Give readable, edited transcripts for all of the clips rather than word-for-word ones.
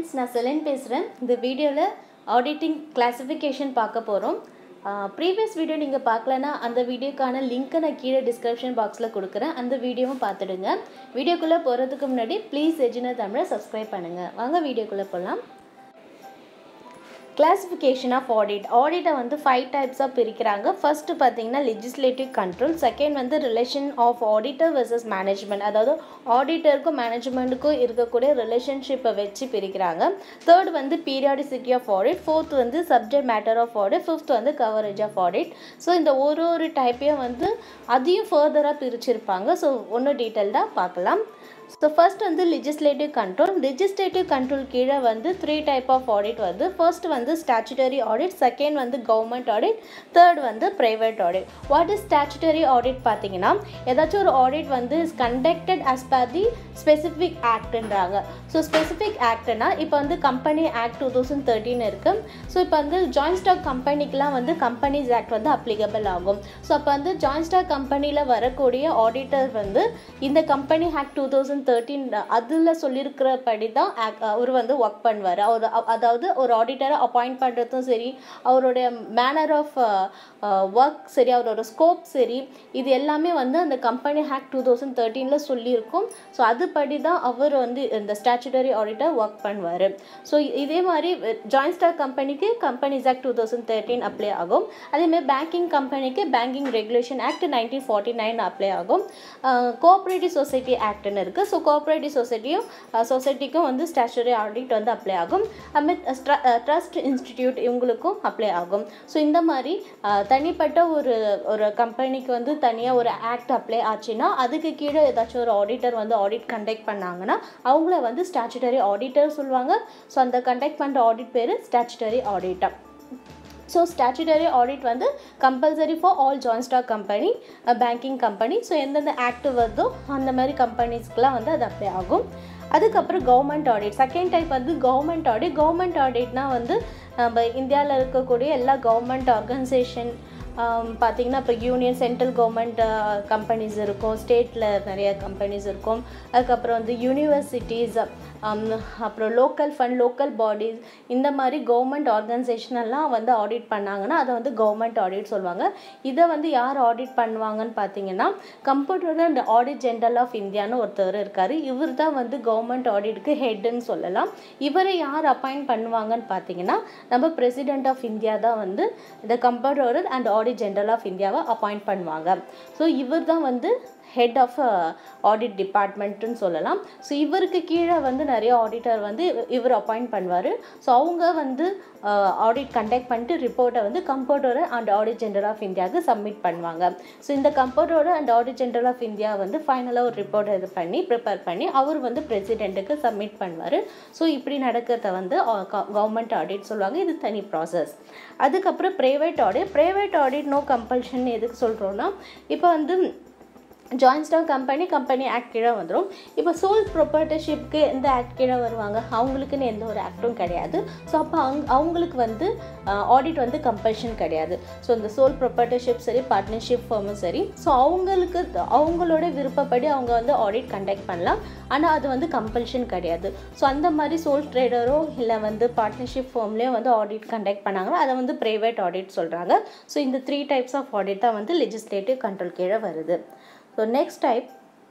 Friends, நான் செலின் பேசுகிறேன். இந்த வீடியோவில் ஆடிட்டிங் கிளாஸிஃபிகேஷன் பார்க்க போகிறோம். ப்ரீவியஸ் வீடியோ நீங்கள் பார்க்கலன்னா அந்த வீடியோக்கான லிங்க்கை நான் கீழே டிஸ்கிரிப்ஷன் பாக்ஸில் கொடுக்குறேன். அந்த வீடியோவும் பார்த்துடுங்க. வீடியோக்குள்ளே போகிறதுக்கு முன்னாடி ப்ளீஸ் எஜினர் தமிழை சப்ஸ்கிரைப் பண்ணுங்கள். வாங்க வீடியோக்குள்ளே போகலாம். Classification of audit. ஆடிட்டை வந்து 5 டைப்ஸாக பிரிக்கிறாங்க. ஃபர்ஸ்ட்டு பார்த்தீங்கன்னா லெஜிஸ்லேட்டிவ் கண்ட்ரோல், செகண்ட் வந்து relation of auditor versus management, அதாவது ஆடிட்டருக்கும் மேனேஜ்மெண்ட்டுக்கும் இருக்கக்கூடிய ரிலேஷன்ஷிப்பை வச்சு பிரிக்கிறாங்க. தேர்ட் வந்து பீரியாடிசிட்டி ஆஃப் ஆடிட், ஃபோர்த் வந்து subject matter of audit, fifth வந்து கவரேஜ் ஆஃப் ஆடிட். ஸோ இந்த ஒரு டைப்பையும் வந்து அதையும் ஃபர்தராக பிரிச்சிருப்பாங்க. ஸோ ஒன்று டீட்டெயில்டாக பார்க்கலாம். ஸோ ஃபர்ஸ்ட் வந்து லெஜிஸ்லேட்டிவ் கண்ட்ரோல். லெஜிஸ்லேட்டிவ் கண்ட்ரோல் கீழே வந்து 3 டைப் ஆஃப் ஆடிட் வருது. ஃபர்ஸ்ட் வந்து ஸ்டாச்சுட்டரி ஆடிட், செகண்ட் வந்து கவர்மெண்ட் ஆடிட், தேர்ட் வந்து private audit. What is statutory audit பார்த்தீங்கன்னா, ஏதாச்சும் ஒரு ஆடிட் வந்து is conducted as per the specific ஆக்ட்ன்றாங்க. ஸோ ஸ்பெசிஃபிக் ஆக்ட்னா இப்போ வந்து கம்பெனி ஆக்ட் 2013 இருக்குது. ஸோ இப்போ வந்து ஜாயின்ட் ஸ்டாக் கம்பெனிக்கெலாம் வந்து கம்பெனிஸ் ஆக்ட் வந்து அப்ளிகபிள் ஆகும். ஸோ அப்போ வந்து ஜாயின்ட் ஸ்டாக் கம்பெனியில் வரக்கூடிய ஆடிட்டர் வந்து இந்த கம்பெனி ஆக்ட் 2013 அதில் சொல்லியிருக்கிறபடி தான் அவர் வந்து ஒர்க் பண்ணுவார். அதாவது ஒரு ஆடிட்டரை அப்பாயிண்ட் பண்ணுறதும் சரி, அவருடைய மேனர் ஆஃப் ஒர்க் சரி, அவரோட ஸ்கோப் சரி, இது எல்லாமே வந்து அந்த கம்பெனி ஆக்ட் 2013 சொல்லியிருக்கும். ஸோ அதுபடி தான் அவர் வந்து இந்த ஸ்டாச்சுட்டரி ஆடிட்டர் ஒர்க் பண்ணுவார். ஸோ இதே மாதிரி ஜாயின்ட் ஸ்டாக் கம்பெனிக்கு கம்பெனிஸ் ஆக்ட் 2013 அப்ளை ஆகும். அதேமாதிரி பேங்கிங் கம்பெனிக்கு பேங்கிங் ரெகுலேஷன் ஆக்ட் 1949 அப்ளை ஆகும். கோஆப்ரேட்டிவ் சொசைட்டி ஆக்ட்னு இருக்குது. ஸோ கோஆப்ரேட்டிவ் சொசைட்டிக்கும் வந்து ஸ்டாச்சுட்டரி ஆடிட் வந்து அப்ளை ஆகும். அதுமாதிரி ட்ரஸ்ட் இன்ஸ்டிடியூட் இவங்களுக்கும் அப்ளை ஆகும். ஸோ இந்த மாதிரி தனிப்பட்ட ஒரு கம்பெனிக்கு வந்து தனியாக ஒரு ஆக்ட் அப்ளை ஆச்சுன்னா அதுக்கு கீழே ஏதாச்சும் ஒரு ஆடிட்டர் வந்து ஆடிட் கண்டக்ட் பண்ணாங்கன்னா அவங்கள வந்து ஸ்டாச்சுட்டரி ஆடிட்டர் சொல்லுவாங்க. ஸோ அந்த கண்டக்ட் பண்ணுற ஆடிட் பேர் statutory auditor. So statutory audit வந்து compulsory for all joint stock company, banking company. So எந்தெந்த ஆக்ட் வருதோ அந்த மாதிரி கம்பெனிஸ்க்கெலாம் வந்து அது அப்ளை ஆகும். அதுக்கப்புறம் கவர்மெண்ட் ஆடிட். செகண்ட் டைப் வந்து கவர்மெண்ட் ஆடிட். கவர்மெண்ட் ஆடிட்னா வந்து நம்ம இந்தியாவில் இருக்கக்கூடிய எல்லா கவர்மெண்ட் ஆர்கனைசேஷன் பார்த்திங்கன்னா இப்போ யூனியன் சென்ட்ரல் கவர்மெண்ட் கம்பெனிஸ் இருக்கும், ஸ்டேட்டில் நிறைய கம்பெனிஸ் இருக்கும். அதுக்கப்புறம் வந்து யூனிவர்சிட்டிஸ், அப்புறம் லோக்கல் ஃபண்ட், லோக்கல் பாடிஸ், இந்த மாதிரி கவர்மெண்ட் ஆர்கனைசேஷனெல்லாம் வந்து ஆடிட் பண்ணாங்கன்னா அதை வந்து கவர்மெண்ட் ஆடிட் சொல்லுவாங்க. இதை வந்து யார் ஆடிட் பண்ணுவாங்கன்னு பார்த்தீங்கன்னா computer and audit general of இந்தியான்னு ஒருத்தர் இருக்கார். இவர் தான் வந்து கவர்மெண்ட் ஆடிட்டுக்கு ஹெட்டுன்னு சொல்லலாம். இவரை யார் அப்பாயிண்ட் பண்ணுவாங்கன்னு பார்த்தீங்கன்னா நம்ம பிரசிடென்ட் ஆஃப் இந்தியா தான் வந்து இந்த computer and audit general of இந்தியாவை அப்பாயிண்ட் பண்ணுவாங்க. ஸோ இவர் தான் வந்து ஹெட் ஆஃப் ஆடிட் டிபார்ட்மெண்ட்டுன்னு சொல்லலாம். ஸோ இவருக்கு கீழே வந்து நிறைய ஆடிட்டர் வந்து இவர் அப்பாயிண்ட் பண்ணுவார். ஸோ அவங்க வந்து ஆடிட் கண்டக்ட் பண்ணிட்டு ரிப்போர்ட்டை வந்து computer and audit general of இந்தியாவுக்கு சப்மிட் பண்ணுவாங்க. ஸோ இந்த computer and audit general of India வந்து ஃபைனலாக ஒரு ரிப்போர்ட்டை இது பண்ணி ப்ரிப்பேர் பண்ணி அவர் வந்து பிரசிடெண்ட்டுக்கு சப்மிட் பண்ணுவார். ஸோ இப்படி நடக்கிறத வந்து கவர்மெண்ட் ஆடிட் சொல்லுவாங்க. இது தனி ப்ராசஸ். அதுக்கப்புறம் private audit. Private audit no compulsion எதுக்கு சொல்கிறோன்னா, இப்போ வந்து ஜாயின்ட் ஸ்டாக் கம்பெனி ஆக்ட் கீழே வந்துடும். இப்போ சோல் ப்ரொப்ரைட்டர்ஷிப்க்கு எந்த ஆக்ட் கீழே வருவாங்க? அவங்களுக்குன்னு எந்த ஒரு ஆக்டும் கிடையாது. ஸோ அப்போ அவங்களுக்கு வந்து ஆடிட் வந்து கம்பல்ஷன் கிடையாது. ஸோ இந்த சோல் ப்ரொப்ரைட்டர்ஷிப் சரி, பார்ட்னர்ஷிப் ஃபார்மும் சரி, ஸோ அவங்களோட விருப்பப்படி அவங்க வந்து ஆடிட் கண்டக்ட் பண்ணலாம். ஆனால் அது வந்து கம்பல்ஷன் கிடையாது. ஸோ அந்த மாதிரி சோல் ட்ரேடரோ இல்லை வந்து பார்ட்னர்ஷிப் ஃபார்ம்லேயோ வந்து ஆடிட் கண்டக்ட் பண்ணாங்கன்னா அதை வந்து ப்ரைவேட் ஆடிட் சொல்கிறாங்க. ஸோ இந்த 3 டைப்ஸ் ஆஃப் ஆடிட் தான் வந்து லெஜிஸ்லேட்டிவ் கண்ட்ரோல் கீழே வருது. So next type,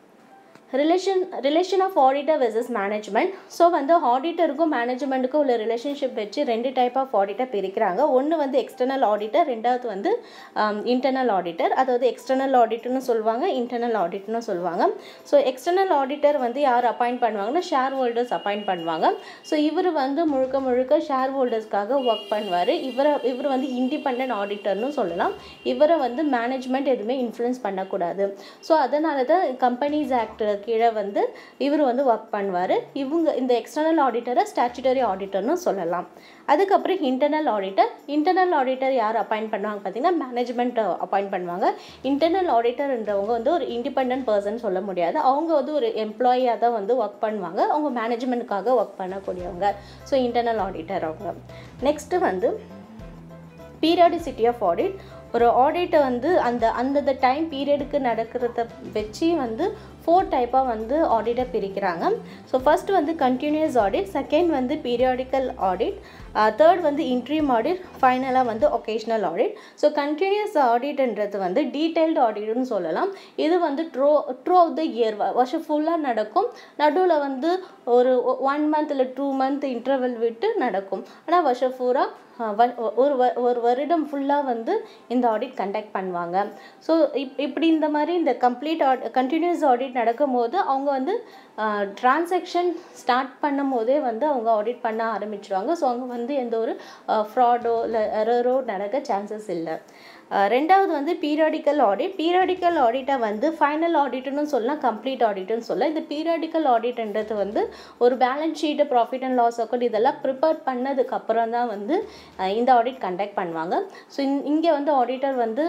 relation of auditor versus management. So வந்து ஆடிட்டருக்கும் மேனேஜ்மெண்ட்டுக்கும் உள்ள ரிலேஷன்ஷிப் வச்சு 2 டைப் ஆஃப் ஆடிட்டர் பிரிக்கிறாங்க. ஒன்று வந்து எக்ஸ்டர்னல் ஆடிட்டர், ரெண்டாவது வந்து இன்டர்னல் ஆடிட்டர். அதாவது எக்ஸ்டர்னல் ஆடிட்னு சொல்லுவாங்க, இன்டர்னல் ஆடிட்னு சொல்லுவாங்க. ஸோ எக்ஸ்டர்னல் ஆடிட்டர் வந்து யார் அப்பாயிண்ட் பண்ணுவாங்கன்னா ஷேர் ஹோல்டர்ஸ் அப்பாயிண்ட் பண்ணுவாங்க. ஸோ இவர் வந்து முழுக்க ஷேர் ஹோல்டர்ஸ்க்காக ஒர்க் பண்ணுவார். இவர் வந்து இண்டிபெண்டன்ட் ஆடிட்டர்னு சொல்லலாம். இவரை வந்து மேனேஜ்மெண்ட் எதுவுமே இன்ஃப்ளூயன்ஸ் பண்ணக்கூடாது. ஸோ அதனால தான் கம்பெனிஸ் ஆக்ட் கீழே வந்து இவர் வந்து ஒர்க் பண்ணுவார். இந்த எக்ஸ்டர்னல் ஆடிட்டரை ஸ்டாச்சுட்டரி ஆடிட்டர்னு சொல்லலாம். அதுக்கப்புறம் இன்டர்னல் ஆடிட்டர் யார் அப்பாயிண்ட் பண்ணுவாங்க பார்த்தீங்கன்னா மேனேஜ்மெண்ட் அப்பாயிண்ட் பண்ணுவாங்க. இன்டர்னல் ஆடிட்டர்ன்றவங்க வந்து ஒரு இண்டிபெண்டன்ட் பர்சன் சொல்ல முடியாது. அவங்க வந்து ஒரு எம்ப்ளாயியாக தான் வந்து ஒர்க் பண்ணுவாங்க. அவங்க மேனேஜ்மெண்ட்டுக்காக ஒர்க் பண்ணக்கூடியவங்க. ஸோ இன்டர்னல் ஆடிட்டர் அவங்க. நெக்ஸ்ட்டு வந்து பீரியாடிசிட்டி ஆஃப் ஆடிட். ஒரு ஆடிட்டை வந்து அந்த டைம் பீரியடுக்கு நடக்கிறத வச்சு வந்து 4 டைப்பாக வந்து ஆடிட்டை பிரிக்கிறாங்க. ஸோ ஃபர்ஸ்ட் வந்து கண்டினியூஸ் ஆடிட், செகண்ட் வந்து பீரியாடிக்கல் ஆடிட், தேர்ட் வந்து இன்ட்ரீம் ஆடிட், ஃபைனலாக வந்து ஒகேஷ்னல் ஆடிட். ஸோ கண்டினியூஸ் ஆடிட்ன்றது வந்து டீட்டெயில்டு ஆடிட்னு சொல்லலாம். இது வந்து த்ரூ ஆஃப் த இயர் வருஷம் ஃபுல்லாக நடக்கும். நடுவில் வந்து ஒரு 1 மந்த் இல்லை 2 மந்த் இன்டர்வல் விட்டு நடக்கும். ஆனால் வருஷம் பூரா ஒரு வருடம் ஃபுல்லாக வந்து இந்த ஆடிட் கண்டக்ட் பண்ணுவாங்க. ஸோ இப்படி இந்த மாதிரி இந்த கண்டினியூஸ் ஆடிட் நடக்கும்போது அவங்க வந்து டிரான்சாக்ஷன் ஸ்டார்ட் பண்ணும் போதே வந்து அவங்க ஆடிட் பண்ண ஆரம்பிச்சிருவாங்க. ஸோ அவங்க வந்து எந்த ஒரு ஃப்ராடோ இல்லை எரரோ நடக்க சான்சஸ் இல்லை. ரெண்டாவது வந்து பீரியாடிக்கல் ஆடிட். பீரியாடிக்கல் ஆடிட்டை வந்து ஃபைனல் ஆடிட்னு சொல்லலாம், கம்ப்ளீட் ஆடிட்னு சொல்லலாம். இந்த பீரியாடிக்கல் ஆடிட்ன்றது வந்து ஒரு balance sheet, profit and loss account இதெல்லாம் ப்ரிப்பேர் பண்ணதுக்கப்புறம் தான் வந்து இந்த ஆடிட் கண்டக்ட் பண்ணுவாங்க. ஸோ இங்கே வந்து ஆடிட்டர் வந்து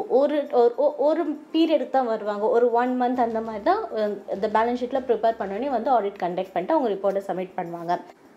ஒரு பீரியடுக்கு தான் வருவாங்க. ஒரு 1 மந்த் அந்த மாதிரி தான் இந்த பேலன்ஸ் ஷீட்டில் ப்ரிப்பேர் பண்ணோன்னே வந்து ஆடிட் கண்டக்ட் பண்ணிட்டு அவங்க ரிப்போர்ட்டை சப்மிட் பண்ணுவாங்க.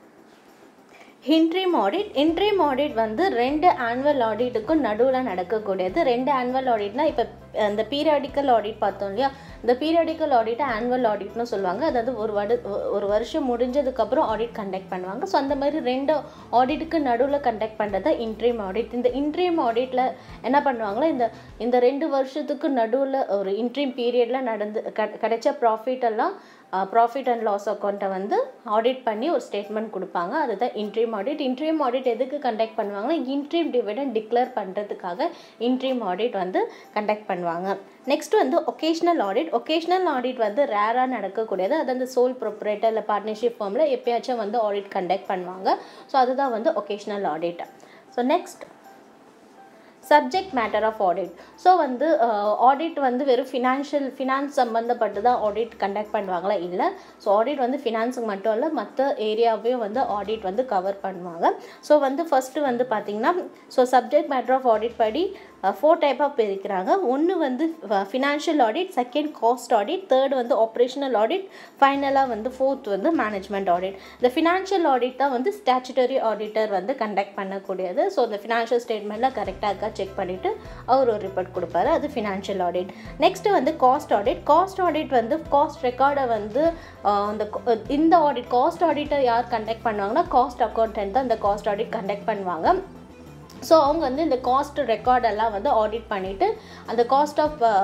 இன்ட்ரீம் ஆடிட் வந்து 2 ஆனுவல் ஆடிட்டுக்கும் நடுவில் நடக்கக்கூடியது. 2 ஆனுவல் ஆடிட்னால் இப்போ இந்த பீரியாடிக்கல் ஆடிட் பார்த்தோம் இல்லையா, இந்த பீரியாடிக்கல் ஆடிட்டை ஆனுவல் ஆடிட்னு சொல்லுவாங்க. அதாவது ஒரு வருஷம் முடிஞ்சதுக்கப்புறம் ஆடிட் கண்டக்ட் பண்ணுவாங்க. ஸோ அந்த மாதிரி 2 ஆடிட்டுக்கு நடுவில் கண்டக்ட் பண்ணுறது இன்ட்ரீம் ஆடிட். இந்த இன்ட்ரீம் ஆடிட்டில் என்ன பண்ணுவாங்களோ இந்த 2 வருஷத்துக்கு நடுவில் ஒரு இன்ட்ரீம் பீரியடில் கிடைச்ச ப்ராஃபிட் அண்ட் லாஸ் அக்கௌண்ட்டை வந்து ஆடிட் பண்ணி ஒரு ஸ்டேட்மெண்ட் கொடுப்பாங்க. அதுதான் இன்ட்ரீம் ஆடிட். இன்ட்ரீம் ஆடிட் எதுக்கு கண்டக்ட் பண்ணுவாங்கன்னா இன்ட்ரீம் டிவிடெண்ட் டிக்ளேர் பண்ணுறதுக்காக இன்ட்ரீம் ஆடிட் வந்து கண்டக்ட் பண்ணுவாங்க. நெக்ஸ்ட் வந்து ஒகேஷ்னல் ஆடிட் வந்து ரேராக நடக்கக்கூடியது. அது அந்த சோல் ப்ரொப்ரேட்டர் இல்லை பார்ட்னர்ஷிப் ஃபார்மில் எப்பயாச்சும் வந்து ஆடிட் கண்டக்ட் பண்ணுவாங்க. ஸோ அதுதான் வந்து occasional audit. So next subject matter of audit. So வந்து ஆடிட் வந்து வெறும் ஃபினான்ஸ் சம்மந்தப்பட்டு தான் ஆடிட் கண்டக்ட் பண்ணுவாங்களா? இல்லை. ஸோ ஆடிட் வந்து ஃபினான்ஸுக்கு மட்டும் இல்லை, மற்ற ஏரியாவையும் வந்து ஆடிட் வந்து கவர் பண்ணுவாங்க. ஸோ வந்து ஃபஸ்ட்டு வந்து பார்த்திங்கன்னா சப்ஜெக்ட் மேட்டர் ஆஃப் ஆடிட் படி 4 டைப்பாக பிரிக்கிறாங்க. ஒன்று வந்து financial audit, second cost audit, third வந்து ஆப்ரேஷனல் ஆடிட், ஃபைனலாக வந்து ஃபோர்த் வந்து மேனேஜ்மெண்ட் ஆடிட். இந்த ஃபினான்ஷியல் ஆடிட் தான் வந்து ஸ்டாச்சுட்டரி ஆடிட்டர் வந்து கண்டக்ட் பண்ணக்கூடியது. ஸோ இந்த ஃபினான்ஷியல் ஸ்டேட்மெண்ட்டில் கரெக்டாக இருக்கா செக் பண்ணிவிட்டு அவர் ஒரு ரிப்போர்ட் கொடுப்பாரு. அது ஃபினான்ஷியல் ஆடிட். நெக்ஸ்ட்டு வந்து காஸ்ட் ஆடிட் வந்து காஸ்ட் ரெக்கார்டை வந்து இந்த ஆடிட் காஸ்ட் ஆடிட்டை யார் கண்டக்ட் பண்ணுவாங்கன்னா காஸ்ட் அக்கௌண்டன்ட் தான் இந்த காஸ்ட் ஆடிட் கண்டக்ட் பண்ணுவாங்க. ஸோ அவங்க வந்து இந்த காஸ்ட் ரெக்கார்டெல்லாம் வந்து ஆடிட் பண்ணிவிட்டு அந்த cost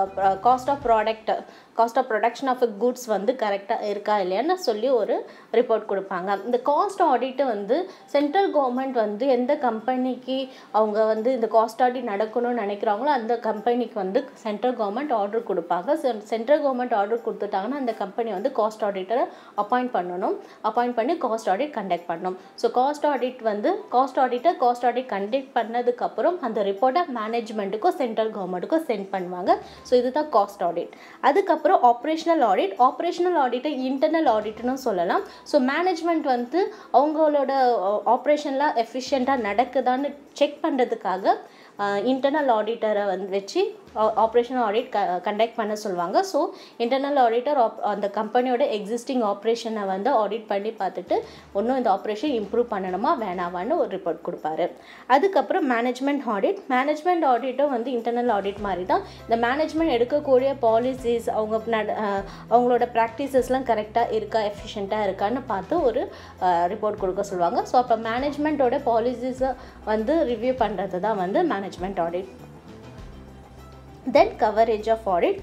of production of goods வந்து கரெக்டாக இருக்கா இல்லையான்னு சொல்லி ஒரு ரிப்போர்ட் கொடுப்பாங்க. இந்த காஸ்ட் ஆடிட்டு வந்து சென்ட்ரல் கவர்மெண்ட் வந்து எந்த கம்பெனிக்கு அவங்க வந்து இந்த காஸ்ட் ஆடிட் நடக்கணும்னு நினைக்கிறாங்களோ அந்த கம்பெனிக்கு வந்து சென்ட்ரல் கவர்மெண்ட் ஆர்டர் கொடுப்பாங்க. சென்ட்ரல் கவர்மெண்ட் ஆர்டர் கொடுத்துட்டாங்கன்னா அந்த கம்பெனி வந்து காஸ்ட் ஆடிட்டரை அப்பாயிண்ட் பண்ணி காஸ்ட் ஆடிட் கண்டக்ட் பண்ணணும். ஸோ காஸ்ட் ஆடிட் கண்டக்ட் பண்ணதுக்கப்புறம் அந்த ரிப்போர்ட்டை மேனேஜ்மெண்ட்டுக்கும் சென்ட்ரல் கவர்மெண்ட்டுக்கும் சென்ட் பண்ணுவாங்க. ஸோ இதுதான் காஸ்ட் ஆடிட். அதுக்கப்புறம் ஆப்ரேஷனல் ஆடிட்டை இன்டர்னல் ஆடிட்னு சொல்லலாம். ஸோ மேனேஜ்மெண்ட் வந்து அவங்களோட ஆப்ரேஷன்லாம் எஃபிஷியண்ட்டாக நடக்குதான்னு செக் பண்ணுறதுக்காக இன்டர்னல் ஆடிட்டரை வந்து வச்சு ஆப்ரேஷனல் ஆடிட் கண்டக்ட் பண்ண சொல்லுவாங்க. ஸோ இன்டர்னல் ஆடிட்டர் அந்த கம்பெனியோட எக்ஸிஸ்டிங் ஆப்ரேஷனை வந்து ஆடிட் பண்ணி பார்த்துட்டு இன்னும் இந்த ஆப்ரேஷன் இம்ப்ரூவ் பண்ணணுமா வேணாமான்னு ஒரு ரிப்போர்ட் கொடுப்பாரு. அதுக்கப்புறம் மேனேஜ்மெண்ட் ஆடிட்டும் வந்து இன்டர்னல் ஆடிட் மாதிரி தான். இந்த மேனேஜ்மெண்ட் எடுக்கக்கூடிய பாலிசிஸ் அவங்களோட ப்ராக்டிசஸ்லாம் கரெக்டாக இருக்கா, எஃபிஷியண்ட்டாக இருக்கான்னு பார்த்து ஒரு ரிப்போர்ட் கொடுக்க சொல்லுவாங்க. ஸோ அப்போ மேனேஜ்மெண்ட்டோட பாலிசிஸை வந்து ரிவ்யூ பண்ணுறது தான் வந்து management audit. Then coverage of audit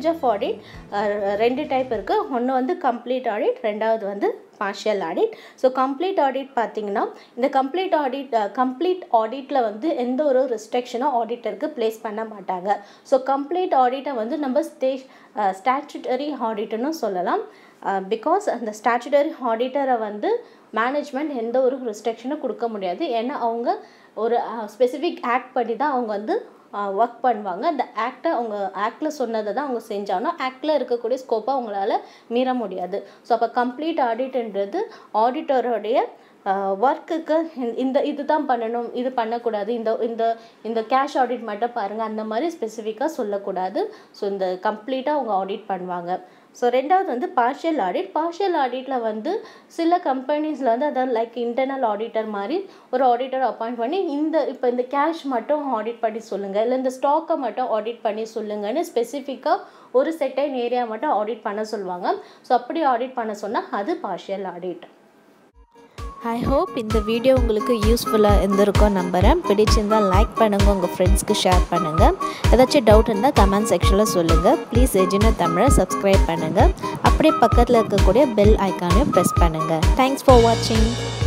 2 type இருக்குது. ஒன்று வந்து கம்ப்ளீட் ஆடிட், ரெண்டாவது வந்து partial audit. So complete audit பார்த்திங்கன்னா இந்த கம்ப்ளீட் ஆடிட்டில் வந்து எந்த ஒரு ரெஸ்ட்ரிக்ஷனும் ஆடிட்டருக்கு ப்ளேஸ் பண்ண மாட்டாங்க. ஸோ கம்ப்ளீட் ஆடிட்டை வந்து நம்ம ஸ்டாச்சுட்டரி ஆடிட்னு சொல்லலாம். பிகாஸ் அந்த ஸ்டாச்சுட்டரி ஆடிட்டரை வந்து மேனேஜ்மெண்ட் எந்த ஒரு ரெஸ்ட்ரிக்ஷனும் கொடுக்க முடியாது. ஏன்னா அவங்க ஒரு ஸ்பெசிஃபிக் ஆக்ட் படி தான் அவங்க வந்து ஒர்க் பண்ணுவாங்க. அந்த ஆக்டில் சொன்னதை தான் அவங்க செஞ்சாலும் ஆக்டில் இருக்கக்கூடிய ஸ்கோப்பை அவங்களால மீற முடியாது. ஸோ அப்போ கம்ப்ளீட் ஆடிட்ன்றது ஆடிட்டரோடைய ஒர்க்குக்கு இதுதான் பண்ணணும், இது பண்ணக்கூடாது, இந்த இந்த இந்த கேஷ் ஆடிட் மட்டும் பாருங்கள், அந்த மாதிரி ஸ்பெசிஃபிக்காக சொல்லக்கூடாது. ஸோ இந்த கம்ப்ளீட்டாக அவங்க ஆடிட் பண்ணுவாங்க. ஸோ ரெண்டாவது வந்து பார்ஷியல் ஆடிட். பார்ஷியல் ஆடிட்டில் வந்து சில கம்பெனிஸில் வந்து அதாவது லைக் இன்டர்னல் ஆடிட்டர் மாதிரி ஒரு ஆடிட்டர் அப்பாயிண்ட் பண்ணி இப்போ இந்த கேஷ் மட்டும் ஆடிட் பண்ணி சொல்லுங்கள், இல்லை இந்த ஸ்டாக்கை மட்டும் ஆடிட் பண்ணி சொல்லுங்கன்னு ஸ்பெசிஃபிக்காக ஒரு செட்டைன் ஏரியா மட்டும் ஆடிட் பண்ண சொல்லுவாங்க. ஸோ அப்படி ஆடிட் பண்ண சொன்னால் அது பார்ஷியல் ஆடிட். ஐ ஹோப் இந்த வீடியோ உங்களுக்கு யூஸ்ஃபுல்லாக இருந்திருக்கும் நம்புகிறேன். பிடிச்சிருந்தால் லைக் பண்ணுங்கள், உங்கள் ஃப்ரெண்ட்ஸ்க்கு ஷேர் பண்ணுங்கள். ஏதாச்சும் டவுட் இருந்தால் கமெண்ட் செக்ஷனில் சொல்லுங்கள். ப்ளீஸ் எஜுனோ தமிழை சப்ஸ்கிரைப் பண்ணுங்கள். அப்படியே பக்கத்தில் இருக்கக்கூடிய பெல் ஐக்கானையும் ப்ரெஸ் பண்ணுங்கள். தேங்க்ஸ் ஃபார் வாட்சிங்.